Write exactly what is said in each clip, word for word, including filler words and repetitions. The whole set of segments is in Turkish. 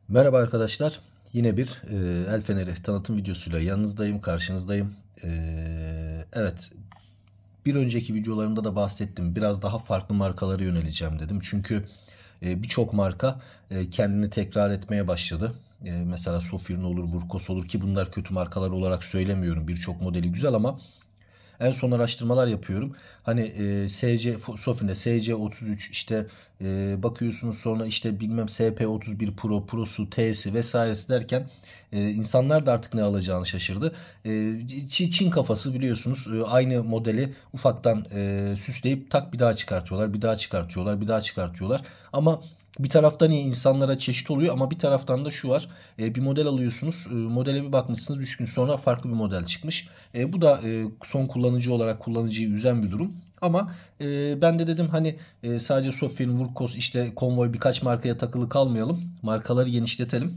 Merhaba arkadaşlar. Yine bir e, el feneri tanıtım videosuyla yanınızdayım, karşınızdayım. E, evet, bir önceki videolarımda da bahsettim. Biraz daha farklı markalara yöneleceğim dedim. Çünkü e, birçok marka e, kendini tekrar etmeye başladı. E, mesela Sofir'in olur, Vurkos olur ki bunlar kötü markalar olarak söylemiyorum. Birçok modeli güzel ama en son araştırmalar yapıyorum. Hani e, S C Sofi'ne S C otuz üç işte e, bakıyorsunuz, sonra işte bilmem S P otuz bir Pro, Pro'su, T'si vesairesi derken e, insanlar da artık ne alacağını şaşırdı. E, Çin kafası biliyorsunuz, e, aynı modeli ufaktan e, süsleyip tak bir daha çıkartıyorlar, bir daha çıkartıyorlar, bir daha çıkartıyorlar. Ama bir taraftan iyi, insanlara çeşit oluyor ama bir taraftan da şu var. E, bir model alıyorsunuz. E, modele bir bakmışsınız, üç gün sonra farklı bir model çıkmış. E, bu da e, son kullanıcı olarak kullanıcıyı üzen bir durum. Ama e, ben de dedim hani e, sadece Sofin, Vurkos, işte Convoy birkaç markaya takılı kalmayalım. Markaları genişletelim.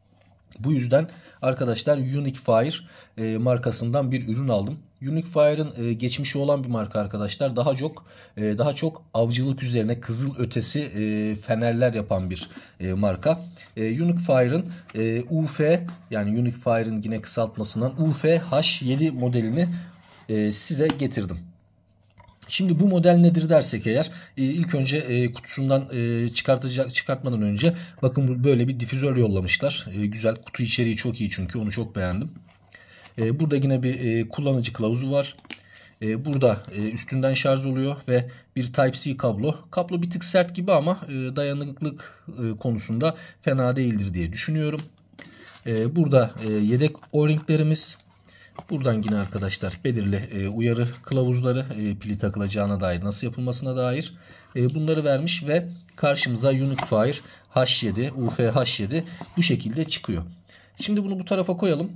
Bu yüzden arkadaşlar Unique Fire e, markasından bir ürün aldım. Unique Fire'ın e, geçmişi olan bir marka arkadaşlar. Daha çok e, daha çok avcılık üzerine kızıl ötesi e, fenerler yapan bir e, marka. E, Unique Fire'ın e, U F, yani Unique Fire'ın yine kısaltmasından U F H yedi modelini e, size getirdim. Şimdi bu model nedir dersek eğer, e, ilk önce e, kutusundan e, çıkartacak çıkartmadan önce bakın böyle bir difüzör yollamışlar. E, güzel, kutu içeriği çok iyi çünkü onu çok beğendim. E, burada yine bir e, kullanıcı kılavuzu var. E, burada e, üstünden şarj oluyor ve bir Type-C kablo. Kablo bir tık sert gibi ama e, dayanıklılık e, konusunda fena değildir diye düşünüyorum. E, burada e, yedek O-ringlerimiz. Buradan yine arkadaşlar belirli e, uyarı kılavuzları, e, pili takılacağına dair, nasıl yapılmasına dair e, bunları vermiş ve karşımıza Unique Fire H yedi, U F H yedi bu şekilde çıkıyor. Şimdi bunu bu tarafa koyalım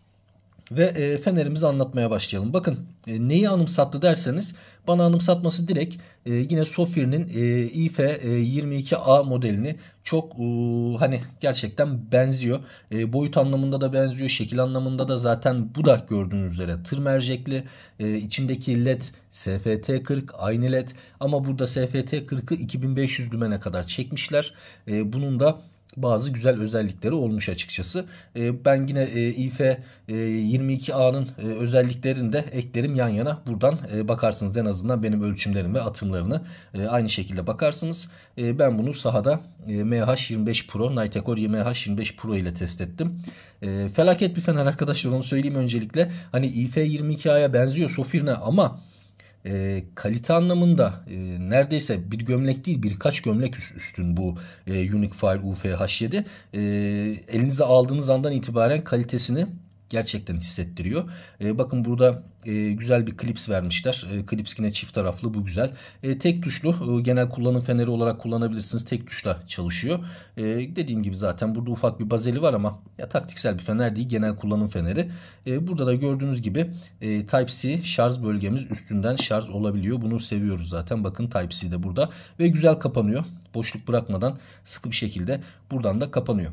ve e, fenerimizi anlatmaya başlayalım. Bakın e, neyi anımsattı derseniz, bana anımsatması direkt e, yine Sofir'in e, I F e, yirmi iki A modelini çok e, hani gerçekten benziyor. E, boyut anlamında da benziyor, şekil anlamında da zaten bu da gördüğünüz üzere tır mercekli. E, içindeki led S F T kırk, aynı led ama burada S F T kırkı iki bin beş yüz lümene kadar çekmişler. E, bunun da bazı güzel özellikleri olmuş açıkçası. E, ben yine e, I F e, yirmi iki A'nın e, özelliklerini de eklerim yan yana. Buradan e, bakarsınız, en azından benim ölçümlerim ve atımlarını e, aynı şekilde bakarsınız. E, ben bunu sahada e, M H yirmi beş Pro, Nitecore M H yirmi beş Pro ile test ettim. E, felaket bir fener arkadaşlar, onu söyleyeyim öncelikle. Hani I F yirmi iki A'ya benziyor Sofir'ne ama e, kalite anlamında e, neredeyse bir gömlek değil, birkaç gömlek üstün bu e, Unique Fire U F H yedi. E, elinize aldığınız andan itibaren kalitesini gerçekten hissettiriyor. E, bakın burada e, güzel bir klips vermişler. E, klips yine çift taraflı, bu güzel. E, tek tuşlu, e, genel kullanım feneri olarak kullanabilirsiniz. Tek tuşla çalışıyor. E, dediğim gibi zaten burada ufak bir bazeli var ama ya taktiksel bir fener değil, genel kullanım feneri. E, burada da gördüğünüz gibi e, Type-C şarj bölgemiz üstünden şarj olabiliyor. Bunu seviyoruz zaten. Bakın Type-C de burada ve güzel kapanıyor. Boşluk bırakmadan sıkı bir şekilde buradan da kapanıyor.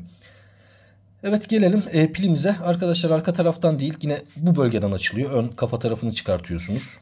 Evet, gelelim e, pilimize. Arkadaşlar arka taraftan değil, yine bu bölgeden açılıyor. Ön kafa tarafını çıkartıyorsunuz.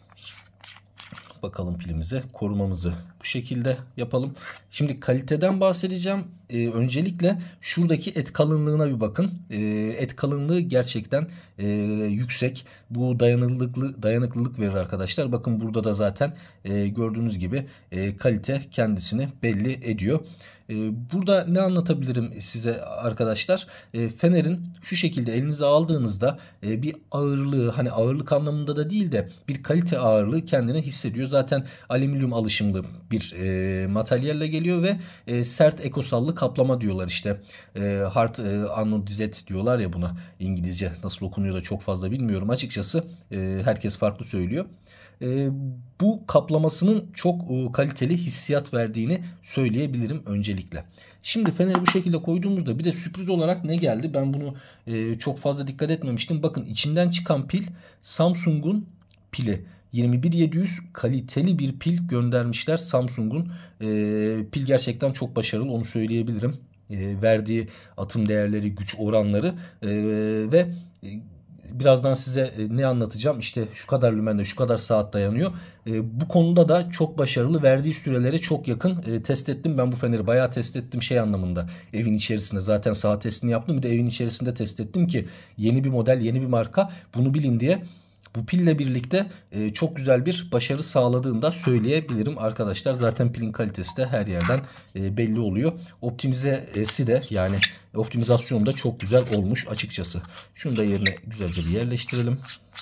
Bakalım pilimize. Korumamızı bu şekilde yapalım. Şimdi kaliteden bahsedeceğim. Ee, öncelikle şuradaki et kalınlığına bir bakın. Ee, et kalınlığı gerçekten e, yüksek. Bu dayanıklılık, dayanıklılık verir arkadaşlar. Bakın burada da zaten e, gördüğünüz gibi e, kalite kendisini belli ediyor. E, burada ne anlatabilirim size arkadaşlar? E, fenerin şu şekilde elinize aldığınızda e, bir ağırlığı, hani ağırlık anlamında da değil de bir kalite ağırlığı kendini hissediyor. Zaten alüminyum alışımlı bir e, materyalle geliyor ve e, sert ekosallı kaplama diyorlar işte. E, hard e, anodized diyorlar ya buna. İngilizce nasıl okunuyor da çok fazla bilmiyorum açıkçası. E, herkes farklı söylüyor. E, bu kaplamasının çok e, kaliteli hissiyat verdiğini söyleyebilirim öncelikle. Şimdi feneri bu şekilde koyduğumuzda bir de sürpriz olarak ne geldi? Ben bunu e, çok fazla dikkat etmemiştim. Bakın içinden çıkan pil Samsung'un pili. yirmi bir yedi yüz kaliteli bir pil göndermişler Samsung'un. E, pil gerçekten çok başarılı, onu söyleyebilirim. E, verdiği atım değerleri, güç oranları e, ve birazdan size e, ne anlatacağım. İşte şu kadar lümende şu kadar saat dayanıyor. E, bu konuda da çok başarılı, verdiği sürelere çok yakın e, test ettim. Ben bu feneri bayağı test ettim şey anlamında. Evin içerisinde zaten saat testini yaptım. Bir de evin içerisinde test ettim ki yeni bir model, yeni bir marka, bunu bilin diye. Bu pille birlikte e, çok güzel bir başarı sağladığını da söyleyebilirim arkadaşlar. Zaten pilin kalitesi de her yerden e, belli oluyor. Optimizesi de, yani optimizasyonu da çok güzel olmuş açıkçası. Şunu da yerine güzelce bir yerleştirelim.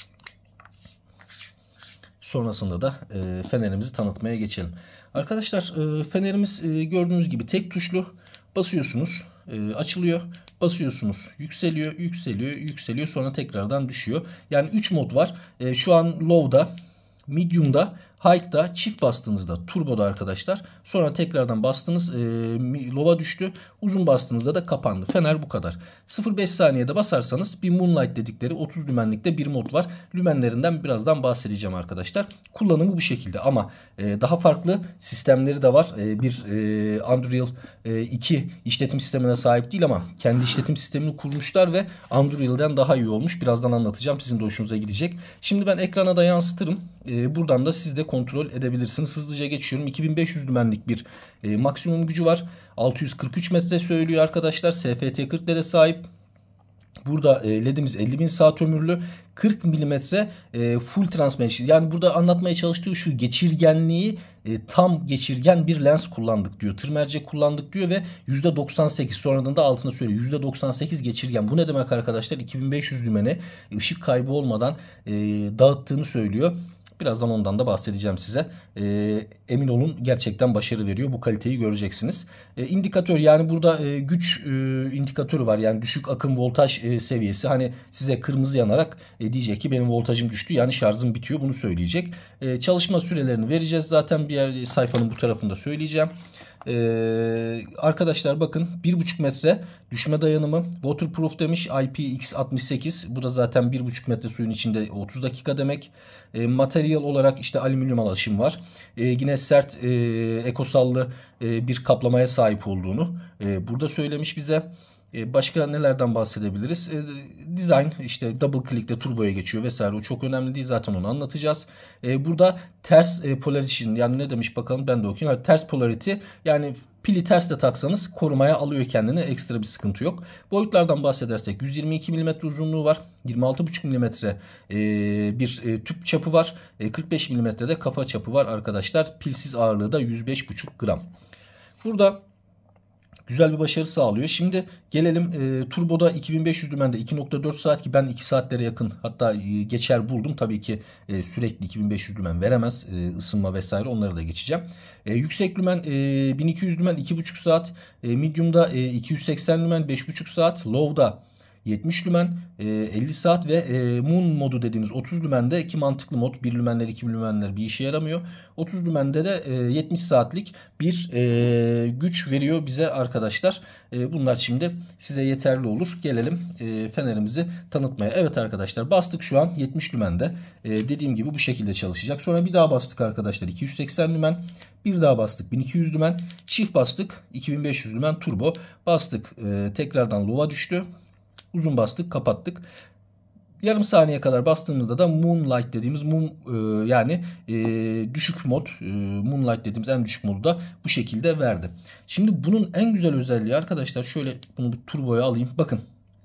Sonrasında da e, fenerimizi tanıtmaya geçelim. Arkadaşlar e, fenerimiz e, gördüğünüz gibi tek tuşlu. Basıyorsunuz, e, açılıyor. Basıyorsunuz, yükseliyor, yükseliyor, yükseliyor, sonra tekrardan düşüyor. Yani üç mod var. E, şu an low'da, medium'da, high'da, çift bastığınızda turbo'da arkadaşlar. Sonra tekrardan bastınız, e, low'a düştü. Uzun bastığınızda da kapandı. Fener bu kadar. sıfır virgül beş saniyede basarsanız bir moonlight dedikleri otuz lümenlikte bir mod var. Lümenlerinden birazdan bahsedeceğim arkadaşlar. Kullanımı bu şekilde ama e, daha farklı sistemleri de var. E, bir e, Unreal e, iki işletim sistemine sahip değil ama kendi işletim sistemini kurmuşlar ve Unreal'den daha iyi olmuş. Birazdan anlatacağım. Sizin de hoşunuza gidecek. Şimdi ben ekrana da yansıtırım. E, buradan da siz de kontrol edebilirsiniz. Hızlıca geçiyorum. iki bin beş yüz lümenlik bir e, maksimum gücü var. altı yüz kırk üç metre söylüyor arkadaşlar. S F T kırk L'ye sahip. Burada e, ledimiz elli bin saat ömürlü. kırk milimetre e, full transmission. Yani burada anlatmaya çalıştığı şu geçirgenliği e, tam geçirgen bir lens kullandık diyor. Tır mercek kullandık diyor ve yüzde doksan sekiz, sonradan da altına söylüyor. yüzde doksan sekiz geçirgen. Bu ne demek arkadaşlar? iki bin beş yüz lümene ışık kaybı olmadan e, dağıttığını söylüyor. Birazdan ondan da bahsedeceğim size. E, emin olun gerçekten başarı veriyor. Bu kaliteyi göreceksiniz. E, indikatör, yani burada e, güç e, indikatörü var. Yani düşük akım voltaj e, seviyesi. Hani size kırmızı yanarak e, diyecek ki benim voltajım düştü. Yani şarjım bitiyor. Bunu söyleyecek. E, çalışma sürelerini vereceğiz. Zaten bir yer sayfanın bu tarafında söyleyeceğim. Ee, arkadaşlar bakın bir buçuk metre düşme dayanımı, waterproof demiş, I P X altmış sekiz, bu da zaten bir buçuk metre suyun içinde otuz dakika demek. E, materyal olarak işte alüminyum alaşım var. E, yine sert e, ekosallı e, bir kaplamaya sahip olduğunu e, burada söylemiş bize. Başka nelerden bahsedebiliriz? E, design, işte double click'le turboya geçiyor vesaire, o çok önemli değil, zaten onu anlatacağız. E, burada ters e, polarity, yani ne demiş bakalım, ben de okuyayım. Yani ters polarity, yani pili ters de taksanız korumaya alıyor kendini, ekstra bir sıkıntı yok. Boyutlardan bahsedersek yüz yirmi iki milimetre uzunluğu var. yirmi altı buçuk milimetre e, bir e, tüp çapı var. E, kırk beş milimetre de kafa çapı var arkadaşlar. Pilsiz ağırlığı da yüz beş buçuk gram. Burada güzel bir başarı sağlıyor. Şimdi gelelim e, turboda iki bin beş yüz lümende iki nokta dört saat, ki ben iki saatlere yakın hatta e, geçer buldum. Tabii ki e, sürekli iki bin beş yüz lümen veremez. E, ısınma vesaire, onları da geçeceğim. E, yüksek lümen e, bin iki yüz lümen iki buçuk saat. E, medium'da e, iki yüz seksen lümen beş buçuk saat. Low'da yetmiş lümen elli saat ve moon modu dediğimiz otuz lümende, ki mantıklı mod, bir lümenler iki lümenler bir işe yaramıyor. otuz lümende de yetmiş saatlik bir güç veriyor bize arkadaşlar. Bunlar şimdi size yeterli olur. Gelelim fenerimizi tanıtmaya. Evet arkadaşlar, bastık şu an yetmiş lümende. Dediğim gibi bu şekilde çalışacak. Sonra bir daha bastık arkadaşlar iki yüz seksen lümen. Bir daha bastık bin iki yüz lümen. Çift bastık iki bin beş yüz lümen turbo. Bastık tekrardan low'a düştü. Uzun bastık, kapattık. Yarım saniye kadar bastığımızda da Moonlight dediğimiz mum, e, yani e, düşük mod, e, Moonlight dediğimiz en düşük modu da bu şekilde verdi. Şimdi bunun en güzel özelliği arkadaşlar, şöyle bunu bir turboya alayım. Bakın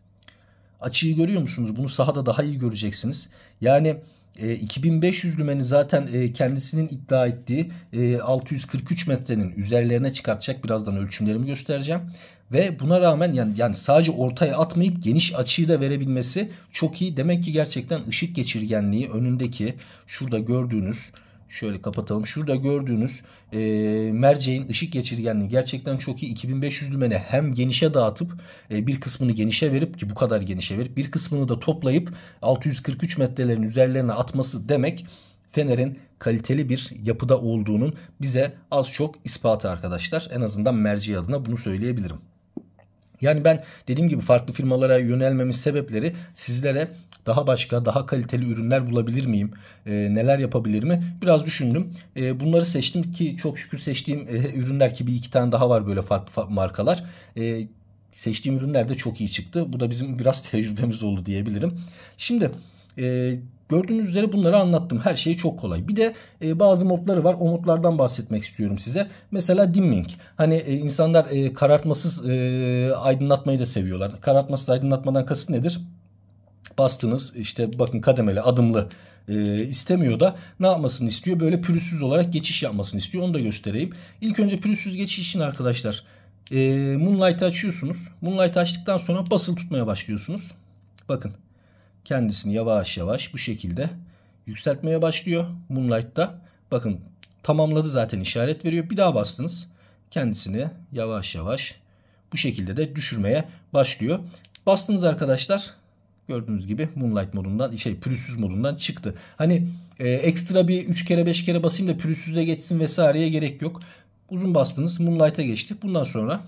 açıyı görüyor musunuz? Bunu sahada daha iyi göreceksiniz. Yani E, iki bin beş yüz lümeni zaten e, kendisinin iddia ettiği e, altı yüz kırk üç metrenin üzerlerine çıkartacak. Birazdan ölçümlerimi göstereceğim. Ve buna rağmen yani, yani sadece ortaya atmayıp geniş açıyı da verebilmesi çok iyi. Demek ki gerçekten ışık geçirgenliği önündeki şurada gördüğünüz, şöyle kapatalım, şurada gördüğünüz e, merceğin ışık geçirgenliği gerçekten çok iyi. iki bin beş yüz lümene hem genişe dağıtıp e, bir kısmını genişe verip, ki bu kadar genişe verip bir kısmını da toplayıp altı yüz kırk üç metrelerin üzerlerine atması demek fenerin kaliteli bir yapıda olduğunun bize az çok ispatı arkadaşlar. En azından merci adına bunu söyleyebilirim. Yani ben dediğim gibi farklı firmalara yönelmemin sebepleri, sizlere daha başka, daha kaliteli ürünler bulabilir miyim? E, neler yapabilir mi? Biraz düşündüm. E, bunları seçtim ki çok şükür seçtiğim e, ürünler, ki bir iki tane daha var böyle farklı, farklı markalar. E, seçtiğim ürünler de çok iyi çıktı. Bu da bizim biraz tecrübemiz oldu diyebilirim. Şimdi e, gördüğünüz üzere bunları anlattım. Her şey çok kolay. Bir de e, bazı modları var. O modlardan bahsetmek istiyorum size. Mesela dimming. Hani e, insanlar e, karartmasız e, aydınlatmayı da seviyorlar. Karartmasız aydınlatmadan kasıt nedir? Bastınız işte bakın kademeli, adımlı e, istemiyor da ne yapmasını istiyor? Böyle pürüzsüz olarak geçiş yapmasını istiyor. Onu da göstereyim. İlk önce pürüzsüz geçiş için arkadaşlar e, Moonlight'ı açıyorsunuz. Moonlight'ı açtıktan sonra basılı tutmaya başlıyorsunuz. Bakın kendisini yavaş yavaş bu şekilde yükseltmeye başlıyor Moonlight'ta. Bakın tamamladı zaten, işaret veriyor. Bir daha bastınız. Kendisini yavaş yavaş bu şekilde de düşürmeye başlıyor. Bastınız arkadaşlar. Gördüğünüz gibi Moonlight modundan, şey pürüzsüz modundan çıktı. Hani e, ekstra bir üç kere beş kere basayım da pürüzsüze geçsin vesaireye gerek yok. Uzun bastınız, Moonlight'a geçti. Bundan sonra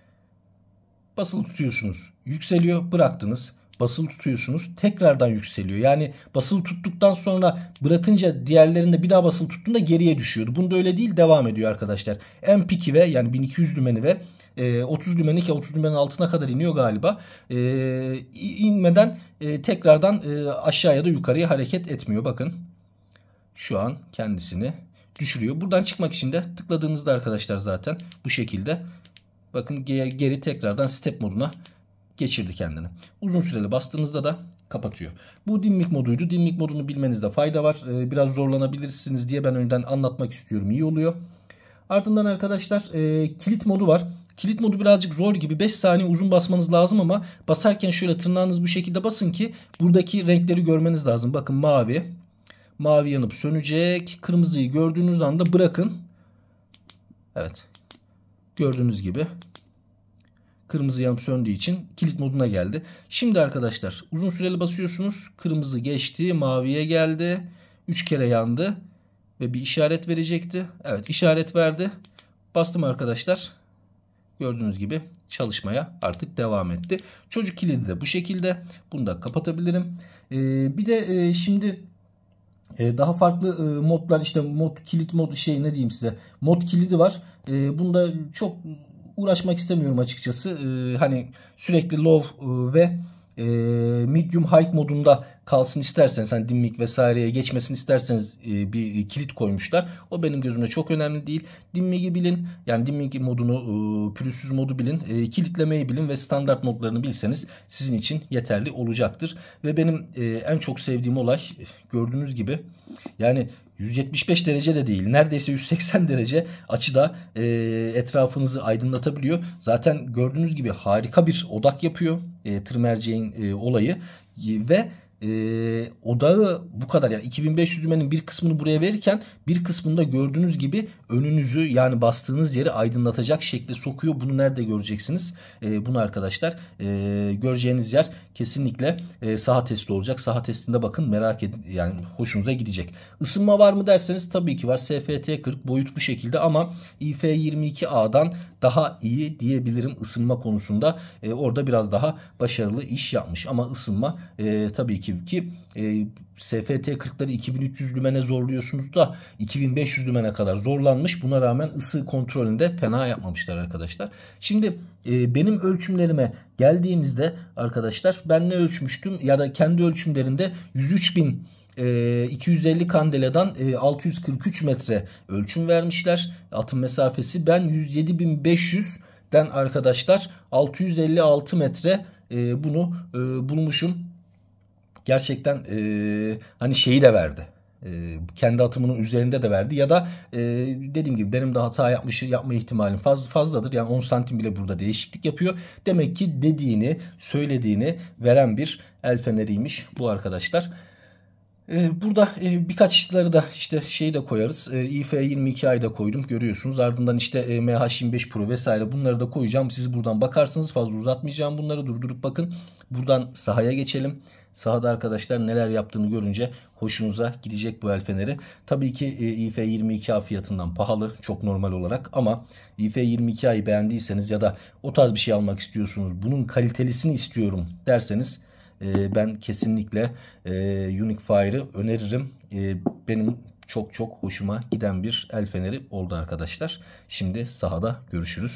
basılı tutuyorsunuz, yükseliyor, bıraktınız. Basılı tutuyorsunuz, tekrardan yükseliyor. Yani basılı tuttuktan sonra bırakınca diğerlerinde bir daha basılı tuttuğunda geriye düşüyordu. Bunda öyle değil, devam ediyor arkadaşlar. M P iki ve yani bin iki yüz lümeni ve e, otuz lümeni ki otuz lümenin altına kadar iniyor galiba. E, inmeden e, tekrardan e, aşağıya da yukarıya hareket etmiyor. Bakın şu an kendisini düşürüyor. Buradan çıkmak için de tıkladığınızda arkadaşlar zaten bu şekilde bakın geri, geri tekrardan step moduna geçirdi kendini. Uzun süreli bastığınızda da kapatıyor. Bu dimming moduydu. Dimming modunu bilmenizde fayda var. Ee, biraz zorlanabilirsiniz diye ben önden anlatmak istiyorum. İyi oluyor. Ardından arkadaşlar e, kilit modu var. Kilit modu birazcık zor gibi. beş saniye uzun basmanız lazım ama basarken şöyle tırnağınız bu şekilde basın ki buradaki renkleri görmeniz lazım. Bakın mavi. Mavi yanıp sönecek. Kırmızıyı gördüğünüz anda bırakın. Evet. Gördüğünüz gibi kırmızı yanıp söndüğü için kilit moduna geldi. Şimdi arkadaşlar uzun süreli basıyorsunuz. Kırmızı geçti. Maviye geldi. üç kere yandı. Ve bir işaret verecekti. Evet, işaret verdi. Bastım arkadaşlar. Gördüğünüz gibi çalışmaya artık devam etti. Çocuk kilidi de bu şekilde. Bunu da kapatabilirim. Ee, bir de e, şimdi e, daha farklı e, modlar, işte mod kilit modu, şey ne diyeyim size, mod kilidi var. E, bunda çok uğraşmak istemiyorum açıkçası. Ee, hani sürekli low e, ve e, medium high modunda kalsın isterseniz, hani dimming vesaireye geçmesini isterseniz e, bir kilit koymuşlar. O benim gözümde çok önemli değil. Dimming'i bilin, yani dimming modunu, e, pürüzsüz modu bilin, e, kilitlemeyi bilin ve standart modlarını bilseniz sizin için yeterli olacaktır. Ve benim e, en çok sevdiğim olay, gördüğünüz gibi yani yüz yetmiş beş derece de değil, neredeyse yüz seksen derece açıda e, etrafınızı aydınlatabiliyor. Zaten gördüğünüz gibi harika bir odak yapıyor e, tır merceğin e, olayı e, ve e, odağı bu kadar, yani iki bin beş yüz lümenin bir kısmını buraya verirken bir kısmında gördüğünüz gibi önünüzü, yani bastığınız yeri aydınlatacak şekilde sokuyor. Bunu nerede göreceksiniz? E, bunu arkadaşlar e, göreceğiniz yer kesinlikle e, saha testi olacak. Saha testinde bakın, merak edin, yani hoşunuza gidecek. Isınma var mı derseniz tabii ki var. S F T kırk boyut bu şekilde ama I F yirmi iki A'dan daha iyi diyebilirim ısınma konusunda. E, orada biraz daha başarılı iş yapmış ama ısınma e, tabii ki ki e, S F T kırkları iki bin üç yüz lümene zorluyorsunuz da iki bin beş yüz lümene kadar zorlanmış. Buna rağmen ısı kontrolünde fena yapmamışlar arkadaşlar. Şimdi e, benim ölçümlerime geldiğimizde arkadaşlar, ben ne ölçmüştüm ya da kendi ölçümlerimde yüz üç bin iki yüz elli kandeladan altı yüz kırk üç metre ölçüm vermişler. Atım mesafesi, ben yüz yedi bin beş yüzden arkadaşlar altı yüz elli altı metre bunu bulmuşum. Gerçekten hani şeyi de verdi. Kendi atımının üzerinde de verdi ya da e, dediğim gibi benim de hata yapmış yapma ihtimalim fazla fazladır. Yani on santim bile burada değişiklik yapıyor. Demek ki dediğini, söylediğini veren bir el feneriymiş bu arkadaşlar. Ee, burada e, birkaç işleri da işte şeyi de koyarız. E, I F yirmi iki A'yı da koydum, görüyorsunuz. Ardından işte e, M H yirmi beş Pro vesaire, bunları da koyacağım. Siz buradan bakarsınız, fazla uzatmayacağım bunları, durdurup bakın. Buradan sahaya geçelim. Sahada arkadaşlar neler yaptığını görünce hoşunuza gidecek bu el feneri. Tabii ki e, I F yirmi iki A fiyatından pahalı, çok normal olarak, ama I F yirmi iki A'yı beğendiyseniz ya da o tarz bir şey almak istiyorsunuz, bunun kalitelisini istiyorum derseniz ben kesinlikle Unique Fire'ı öneririm. Benim çok çok hoşuma giden bir el feneri oldu arkadaşlar. Şimdi sahada görüşürüz.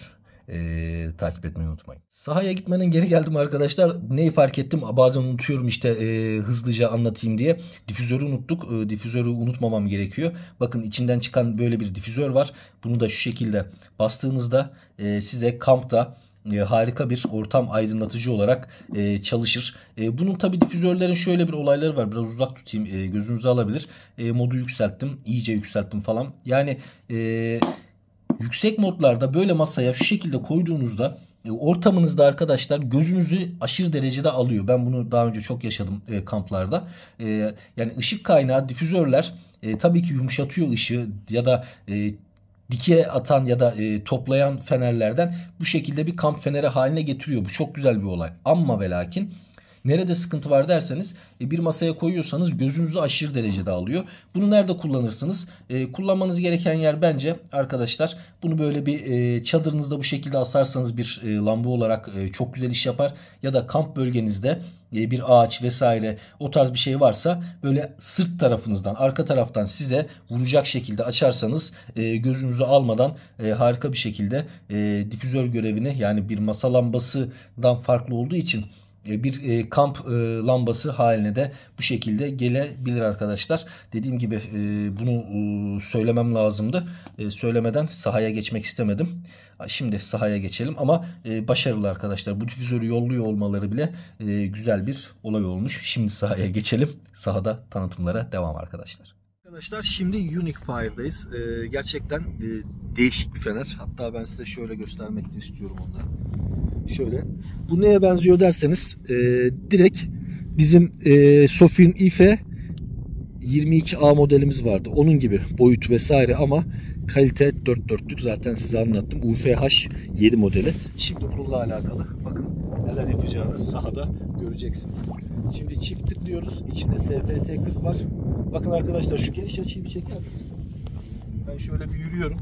Ee, takip etmeyi unutmayın. Sahaya gitmenin geri geldim arkadaşlar. Neyi fark ettim? Bazen unutuyorum işte e, hızlıca anlatayım diye. Difüzörü unuttuk. E, difüzörü unutmamam gerekiyor. Bakın içinden çıkan böyle bir difüzör var. Bunu da şu şekilde bastığınızda e, size kampta E, harika bir ortam aydınlatıcı olarak e, çalışır. E, bunun tabi difüzörlerin şöyle bir olayları var. Biraz uzak tutayım, e, gözünüzü alabilir. E, modu yükselttim, iyice yükselttim falan. Yani e, yüksek modlarda böyle masaya şu şekilde koyduğunuzda e, ortamınızda arkadaşlar gözünüzü aşırı derecede alıyor. Ben bunu daha önce çok yaşadım e, kamplarda. E, yani ışık kaynağı difüzörler e, tabii ki yumuşatıyor ışığı ya da e, dike atan ya da e, toplayan fenerlerden bu şekilde bir kamp feneri haline getiriyor. Bu çok güzel bir olay. Amma ve lakin nerede sıkıntı var derseniz e, bir masaya koyuyorsanız gözünüzü aşırı derecede alıyor. Bunu nerede kullanırsınız? E, kullanmanız gereken yer bence arkadaşlar bunu böyle bir e, çadırınızda bu şekilde asarsanız bir e, lamba olarak e, çok güzel iş yapar. Ya da kamp bölgenizde e, bir ağaç vesaire o tarz bir şey varsa böyle sırt tarafınızdan arka taraftan size vuracak şekilde açarsanız e, gözünüzü almadan e, harika bir şekilde e, difüzör görevini yani bir masa lambasından farklı olduğu için bir e, kamp e, lambası haline de bu şekilde gelebilir arkadaşlar. Dediğim gibi e, bunu e, söylemem lazımdı. E, söylemeden sahaya geçmek istemedim. Şimdi sahaya geçelim ama e, başarılı arkadaşlar. Bu difüzörü yolluyor olmaları bile e, güzel bir olay olmuş. Şimdi sahaya geçelim. Sahada tanıtımlara devam arkadaşlar. Arkadaşlar şimdi Unique Fire'dayız. E, gerçekten e, değişik bir fener. Hatta ben size şöyle göstermek de istiyorum onu da. Şöyle. Bu neye benziyor derseniz e, direkt bizim e, Sofir'in I F E yirmi iki A modelimiz vardı. Onun gibi boyut vesaire ama kalite dört dörtlük zaten size anlattım. U F H yedi modeli. Şimdi bununla alakalı bakın neler yapacağını sahada göreceksiniz. Şimdi çift tıklıyoruz. İçinde S F T kırk var. Bakın arkadaşlar şu geniş açıyı bir çeker misiniz? Ben şöyle bir yürüyorum.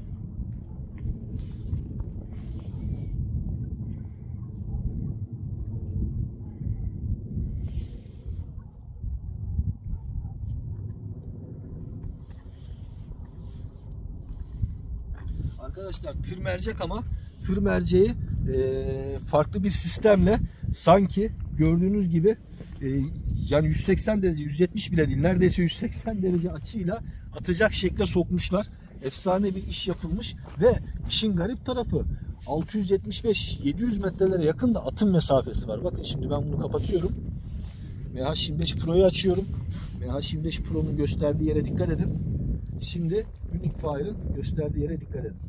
Arkadaşlar tır mercek ama tır merceği e, farklı bir sistemle sanki gördüğünüz gibi e, yani yüz seksen derece yüz yetmiş bile değil neredeyse yüz seksen derece açıyla atacak şekle sokmuşlar. Efsane bir iş yapılmış ve işin garip tarafı altı yüz yetmiş beş yedi yüz metrelere yakın da atım mesafesi var. Bakın şimdi ben bunu kapatıyorum. M H yirmi beş Pro'yu açıyorum. M H yirmi beş Pro'nun gösterdiği yere dikkat edin. Şimdi Unique Fire'ın gösterdiği yere dikkat edin.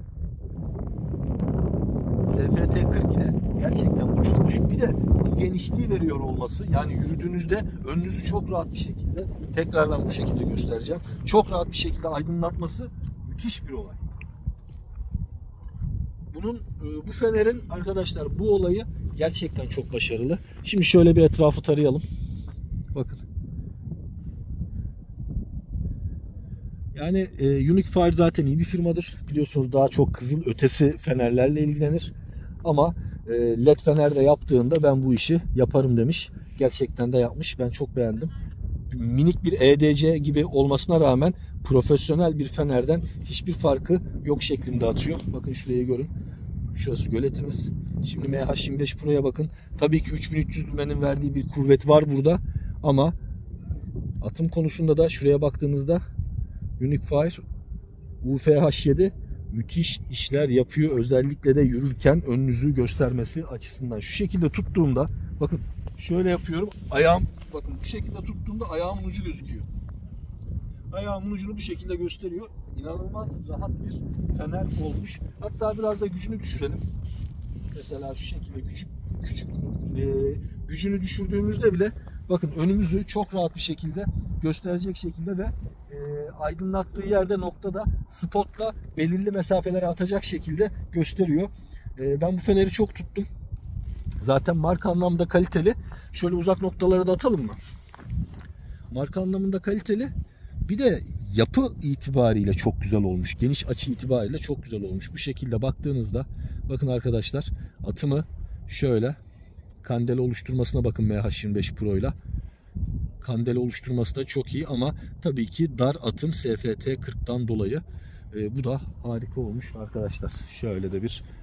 S F T kırk ile gerçekten uçulmuş. Bir de bu genişliği veriyor olması yani yürüdüğünüzde önünüzü çok rahat bir şekilde tekrardan bu şekilde göstereceğim. Çok rahat bir şekilde aydınlatması müthiş bir olay. Bunun bu fenerin arkadaşlar bu olayı gerçekten çok başarılı. Şimdi şöyle bir etrafı tarayalım. Bakın. Yani e, Unique Fire zaten iyi bir firmadır. Biliyorsunuz daha çok kızıl ötesi fenerlerle ilgilenir. Ama e, led fener de yaptığında ben bu işi yaparım demiş. Gerçekten de yapmış. Ben çok beğendim. Minik bir E D C gibi olmasına rağmen profesyonel bir fenerden hiçbir farkı yok şeklinde atıyor. Bakın şurayı görün. Şurası göletimiz. Şimdi M H yirmi beş Pro'ya bakın. Tabii ki üç bin üç yüz lümenin verdiği bir kuvvet var burada. Ama atım konusunda da şuraya baktığınızda Unique Fire U F H yedi müthiş işler yapıyor. Özellikle de yürürken önünüzü göstermesi açısından. Şu şekilde tuttuğumda bakın şöyle yapıyorum. Ayağım bakın bu şekilde tuttuğumda ayağımın ucu gözüküyor. Ayağımın ucunu bu şekilde gösteriyor. İnanılmaz rahat bir fener olmuş. Hatta biraz da gücünü düşürelim. Mesela şu şekilde küçük küçük e, gücünü düşürdüğümüzde bile bakın önümüzü çok rahat bir şekilde gösterecek şekilde ve e, aydınlattığı yerde noktada spotla belirli mesafelere atacak şekilde gösteriyor. E, ben bu feneri çok tuttum. Zaten marka anlamda kaliteli. Şöyle uzak noktalara da atalım mı? Marka anlamında kaliteli. Bir de yapı itibariyle çok güzel olmuş. Geniş açı itibariyle çok güzel olmuş. Bu şekilde baktığınızda bakın arkadaşlar atımı şöyle kandele oluşturmasına bakın M H yirmi beş Pro ile. Kandele oluşturması da çok iyi ama tabii ki dar atım S F T kırktan dolayı e, bu da harika olmuş arkadaşlar. Şöyle de bir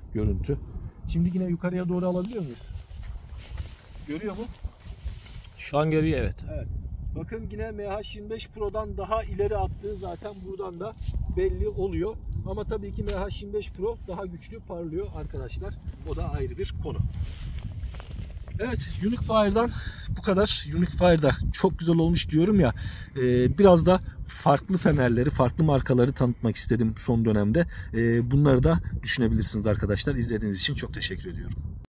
görüntü. Şimdi yine yukarıya doğru alabiliyor muyuz? Görüyor mu? Şu an görüyor, evet. Evet. Bakın yine M H yirmi beş Pro'dan daha ileri attığı zaten buradan da belli oluyor. Ama tabii ki M H yirmi beş Pro daha güçlü parlıyor arkadaşlar. O da ayrı bir konu. Evet, Unique Fire'dan bu kadar. Unique Fire'da çok güzel olmuş diyorum ya. E, biraz da farklı fenerleri, farklı markaları tanıtmak istedim son dönemde. E, bunları da düşünebilirsiniz arkadaşlar. İzlediğiniz için çok teşekkür ediyorum.